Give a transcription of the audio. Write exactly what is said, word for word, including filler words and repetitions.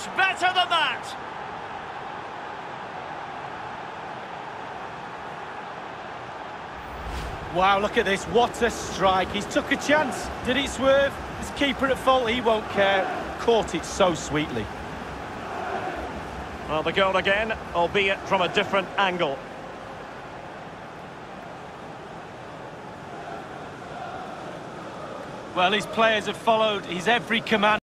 much better than that. Wow, look at this, what a strike. He's took a chance. Did he swerve? His keeper at fault, he won't care. Caught it so sweetly. Well, the goal again, albeit from a different angle. Well, his players have followed his every command.